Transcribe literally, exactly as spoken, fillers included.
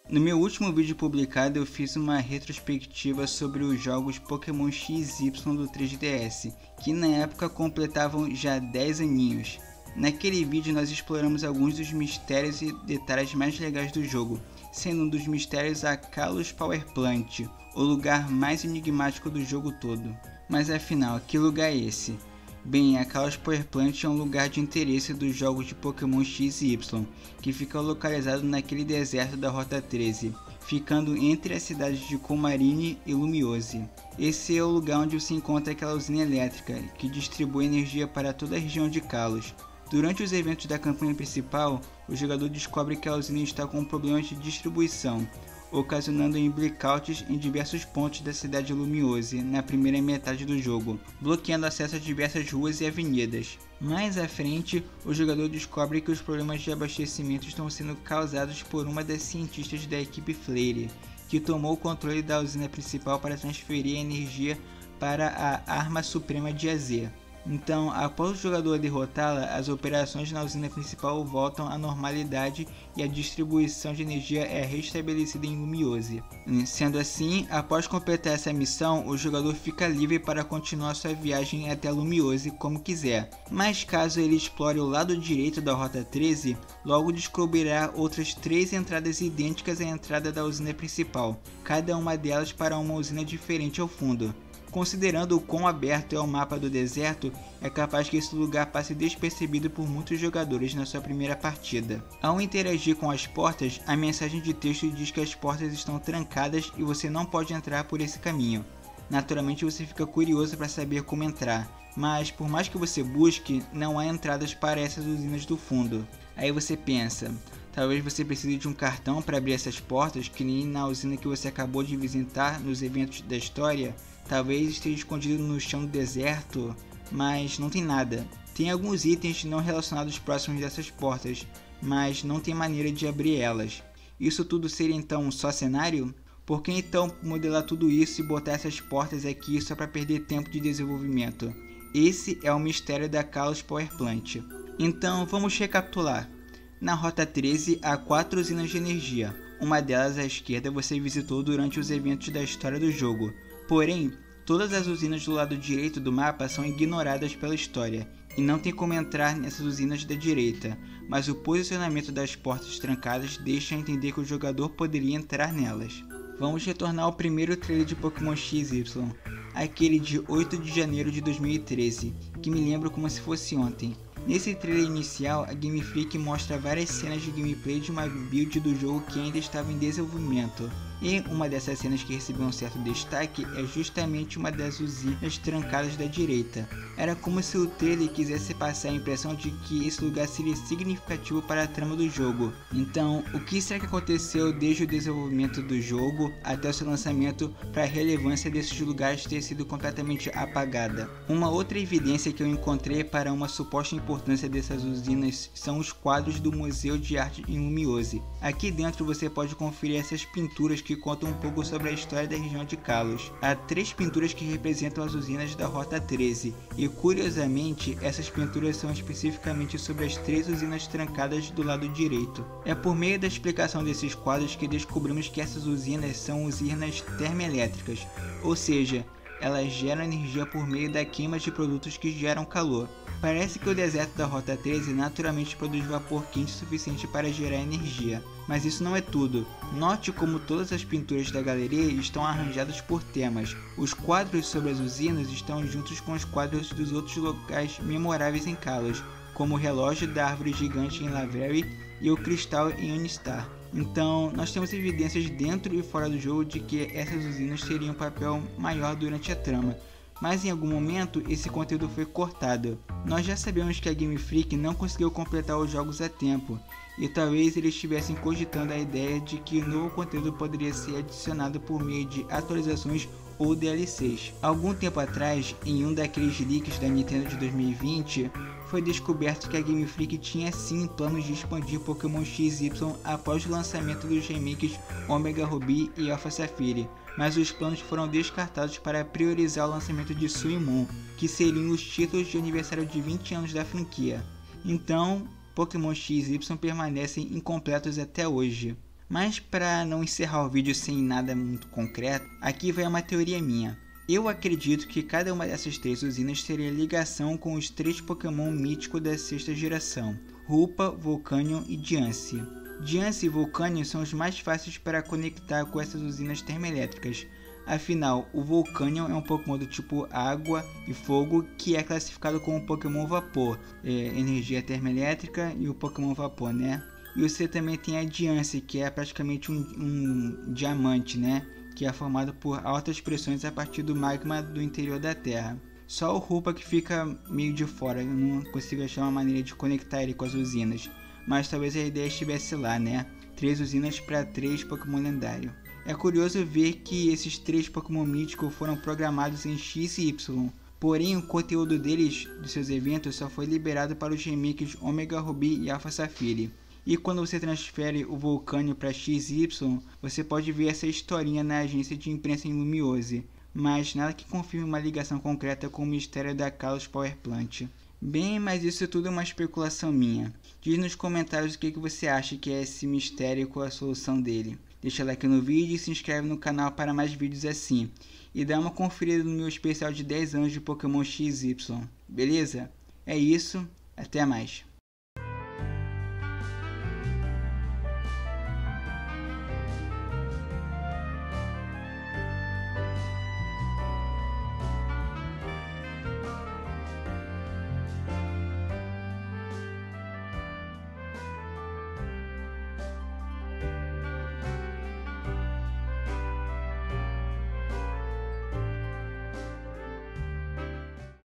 No meu último vídeo publicado eu fiz uma retrospectiva sobre os jogos Pokémon X Y do três D S, que na época completavam já dez aninhos. Naquele vídeo nós exploramos alguns dos mistérios e detalhes mais legais do jogo, sendo um dos mistérios a Kalos Power Plant, o lugar mais enigmático do jogo todo. Mas afinal, que lugar é esse? Bem, a Kalos Power Plant é um lugar de interesse dos jogos de Pokémon X e Y, que fica localizado naquele deserto da Rota treze, ficando entre as cidades de Coumarine e Lumiose. Esse é o lugar onde se encontra aquela usina elétrica, que distribui energia para toda a região de Kalos. Durante os eventos da campanha principal, o jogador descobre que a usina está com problemas de distribuição, ocasionando em blackouts em diversos pontos da cidade de Lumiose na primeira metade do jogo, bloqueando acesso a diversas ruas e avenidas. Mais à frente, o jogador descobre que os problemas de abastecimento estão sendo causados por uma das cientistas da equipe Flare, que tomou o controle da usina principal para transferir a energia para a Arma Suprema de A Z. Então, após o jogador derrotá-la, as operações na usina principal voltam à normalidade e a distribuição de energia é restabelecida em Lumiose. Sendo assim, após completar essa missão, o jogador fica livre para continuar sua viagem até Lumiose como quiser. Mas caso ele explore o lado direito da Rota treze, logo descobrirá outras três entradas idênticas à entrada da usina principal, cada uma delas para uma usina diferente ao fundo. Considerando o quão aberto é o mapa do deserto, é capaz que esse lugar passe despercebido por muitos jogadores na sua primeira partida. Ao interagir com as portas, a mensagem de texto diz que as portas estão trancadas e você não pode entrar por esse caminho. Naturalmente você fica curioso para saber como entrar, mas por mais que você busque, não há entradas para essas usinas do fundo. Aí você pensa, talvez você precise de um cartão para abrir essas portas, que nem na usina que você acabou de visitar nos eventos da história. Talvez esteja escondido no chão do deserto, mas não tem nada. Tem alguns itens não relacionados próximos dessas portas, mas não tem maneira de abrir elas. Isso tudo seria então só cenário? Por que então modelar tudo isso e botar essas portas aqui só para perder tempo de desenvolvimento? Esse é o mistério da Kalos Power Plant. Então vamos recapitular. Na Rota treze há quatro usinas de energia. Uma delas à esquerda você visitou durante os eventos da história do jogo. Porém, todas as usinas do lado direito do mapa são ignoradas pela história, e não tem como entrar nessas usinas da direita, mas o posicionamento das portas trancadas deixa entender que o jogador poderia entrar nelas. Vamos retornar ao primeiro trailer de Pokémon X Y, aquele de oito de janeiro de dois mil e treze, que me lembro como se fosse ontem. Nesse trailer inicial, a Game Freak mostra várias cenas de gameplay de uma build do jogo que ainda estava em desenvolvimento. E uma dessas cenas que recebeu um certo destaque é justamente uma das usinas trancadas da direita. Era como se o trailer quisesse passar a impressão de que esse lugar seria significativo para a trama do jogo. Então, o que será que aconteceu desde o desenvolvimento do jogo até o seu lançamento para a relevância desses lugares ter sido completamente apagada? Uma outra evidência que eu encontrei para uma suposta importância dessas usinas são os quadros do Museu de Arte em Lumiose. Aqui dentro você pode conferir essas pinturas que que contam um pouco sobre a história da região de Kalos. Há três pinturas que representam as usinas da Rota treze, e curiosamente, essas pinturas são especificamente sobre as três usinas trancadas do lado direito. É por meio da explicação desses quadros que descobrimos que essas usinas são usinas termoelétricas, ou seja, elas geram energia por meio da queima de produtos que geram calor. Parece que o deserto da Rota treze naturalmente produz vapor quente suficiente para gerar energia. Mas isso não é tudo. Note como todas as pinturas da galeria estão arranjadas por temas. Os quadros sobre as usinas estão juntos com os quadros dos outros locais memoráveis em Kalos, como o relógio da árvore gigante em Laveri e o cristal em Unistar. Então, nós temos evidências dentro e fora do jogo de que essas usinas teriam um papel maior durante a trama, mas em algum momento esse conteúdo foi cortado. Nós já sabemos que a Game Freak não conseguiu completar os jogos a tempo, e talvez eles estivessem cogitando a ideia de que novo conteúdo poderia ser adicionado por meio de atualizações ou D L Cs. Algum tempo atrás, em um daqueles leaks da Nintendo de dois mil e vinte, foi descoberto que a Game Freak tinha sim planos de expandir Pokémon X Y após o lançamento dos remakes Omega Ruby e Alpha Sapphire, mas os planos foram descartados para priorizar o lançamento de Sun e Moon, que seriam os títulos de aniversário de vinte anos da franquia. Então, Pokémon X Y permanecem incompletos até hoje. Mas para não encerrar o vídeo sem nada muito concreto, aqui vai uma teoria minha. Eu acredito que cada uma dessas três usinas teria ligação com os três Pokémon míticos da sexta geração, Hoopa, Volcanion e Diancie. Diancie e Volcanion são os mais fáceis para conectar com essas usinas termoelétricas. Afinal, o Volcanion é um Pokémon do tipo Água e Fogo que é classificado como Pokémon Vapor, é, energia termoelétrica e o Pokémon Vapor, né? E você também tem a Diancie, que é praticamente um, um diamante, né? Que é formado por altas pressões a partir do magma do interior da Terra. Só o Hoopa que fica meio de fora, eu não consigo achar uma maneira de conectar ele com as usinas. Mas talvez a ideia estivesse lá, né? Três usinas para três Pokémon lendários. É curioso ver que esses três Pokémon míticos foram programados em X e Y, porém o conteúdo deles, de seus eventos, só foi liberado para os remakes Omega Ruby e Alpha Sapphire. E quando você transfere o Volcanion para X e Y, você pode ver essa historinha na agência de imprensa em Lumiose, mas nada que confirme uma ligação concreta com o mistério da Kalos Power Plant. Bem, mas isso tudo é uma especulação minha. Diz nos comentários o que você acha que é esse mistério e qual a solução dele. Deixa like no vídeo e se inscreve no canal para mais vídeos assim. E dá uma conferida no meu especial de dez anos de Pokémon X Y. Beleza? É isso, até mais.